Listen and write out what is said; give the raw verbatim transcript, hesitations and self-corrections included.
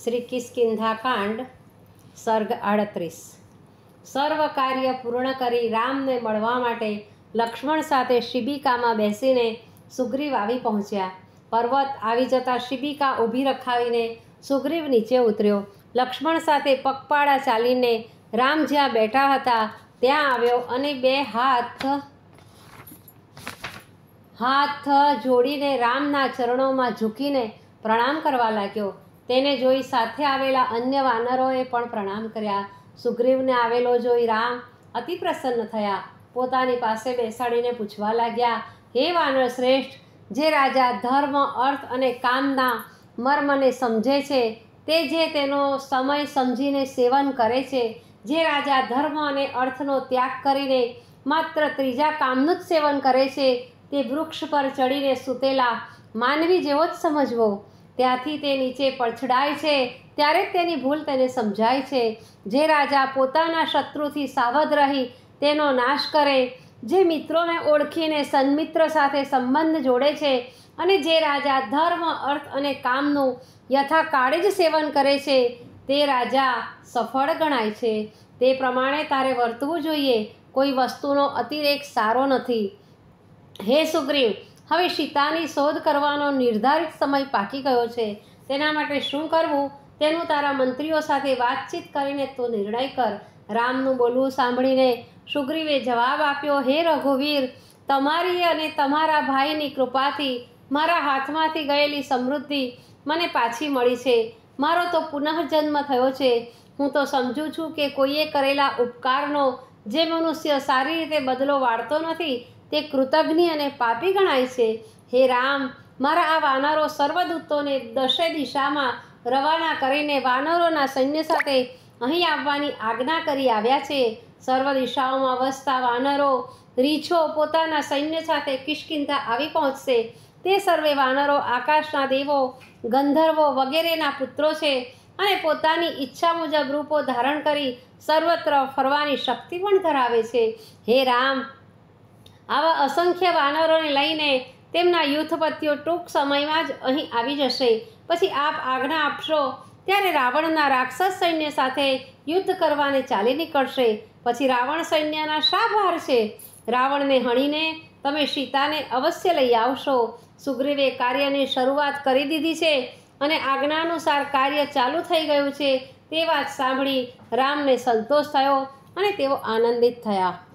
શ્રી કિષ્કિંધાકાંડ સર્ગ આડત્રીસ। સર્વ કાર્ય પૂર્ણ કરી રામને મળવા માટે લક્ષ્મણ સાથે શિબિકામાં બેસીને સુગ્રીવ આવી પહોંચ્યા। પર્વત આવી જતાં શિબિકા ઊભી રખાવીને સુગ્રીવ નીચે ઉતર્યો। લક્ષ્મણ સાથે પગપાળા ચાલીને રામ જ્યાં બેઠા હતા ત્યાં આવ્યો અને બે હાથ હાથ જોડીને રામના ચરણોમાં ઝૂકીને પ્રણામ કરવા લાગ્યો। તેને જોઈ સાથે આવેલા અન્ય વાનરોએ પણ પ્રણામ કર્યા। સુગ્રીવને આવેલો જોઈ રામ અતિ પ્રસન્ન થયા। પોતાની પાસે બેસાડીને પૂછવા લાગ્યા, હે વાનર શ્રેષ્ઠ, જે રાજા ધર્મ, અર્થ અને કામના મર્મને સમજે છે, તે જે તેનો સમય સમજીને સેવન કરે છે, જે રાજા ધર્મ અને અર્થનો ત્યાગ કરીને માત્ર ત્રીજા કામનું જ સેવન કરે છે, તે વૃક્ષ પર ચડીને સૂતેલા માનવી જેવો જ સમજવો। ત્યાંથી તે નીચે પછડાય છે ત્યારે જ તેની ભૂલ તેને સમજાય છે। જે રાજા પોતાના શત્રુથી સાવધ રહી તેનો નાશ કરે, જે મિત્રોને ઓળખીને સન્મિત્ર સાથે સંબંધ જોડે છે અને જે રાજા ધર્મ, અર્થ અને કામનું યથાકાળે જ સેવન કરે છે, તે રાજા સફળ ગણાય છે। તે પ્રમાણે તારે વર્તવું જોઈએ। કોઈ વસ્તુનો અતિરેક સારો નથી। હે સુગ્રીવ, હવે સીતાની શોધ કરવાનો નિર્ધારિત સમય પાકી ગયો છે। તેના માટે શું કરવું તેનું તારા મંત્રીઓ સાથે વાતચીત કરીને તો નિર્ણય કર। રામનું બોલવું સાંભળીને સુગ્રીવે જવાબ આપ્યો, હે રઘુવીર, તમારી અને તમારા ભાઈની કૃપાથી મારા હાથમાંથી ગયેલી સમૃદ્ધિ મને પાછી મળી છે। મારો તો પુનઃજન્મ થયો છે। હું તો સમજું છું કે કોઈએ કરેલા ઉપકારનો જે મનુષ્ય સારી રીતે બદલો વાળતો નથી તે કૃતજ્ઞ અને પાપી ગણાય છે। હે રામ, મારા આ વાનરો સર્વદૂતોને દશે દિશામાં રવાના કરીને વાનરોના સૈન્ય સાથે અહીં આવવાની આજ્ઞા કરી આવ્યા છે। સર્વ દિશાઓમાં વસતા વાનરો રીછો પોતાના સૈન્ય સાથે કિષ્કિંધા આવી પહોંચશે। તે સર્વે વાનરો આકાશના દેવો, ગંધર્વો વગેરેના પુત્રો છે અને પોતાની ઈચ્છા મુજબ રૂપો ધારણ કરી સર્વત્ર ફરવાની શક્તિ પણ ધરાવે છે। હે રામ, આવા અસંખ્ય વાનરોને લઈને તેમના યુથપતિઓ ટૂંક સમયમાં જ અહીં આવી જશે। પછી આપ આજ્ઞા આપશો ત્યારે રાવણના રાક્ષસ સૈન્ય સાથે યુદ્ધ કરવાને ચાલી નીકળશે। પછી રાવણ સૈન્યના શા ભાર છે? રાવણને હણીને તમે સીતાને અવશ્ય લઈ આવશો। સુગ્રીવે કાર્યની શરૂઆત કરી દીધી છે અને આજ્ઞાનુસાર કાર્ય ચાલુ થઈ ગયું છે। તે વાત સાંભળી રામને સંતોષ થયો અને તેઓ આનંદિત થયા।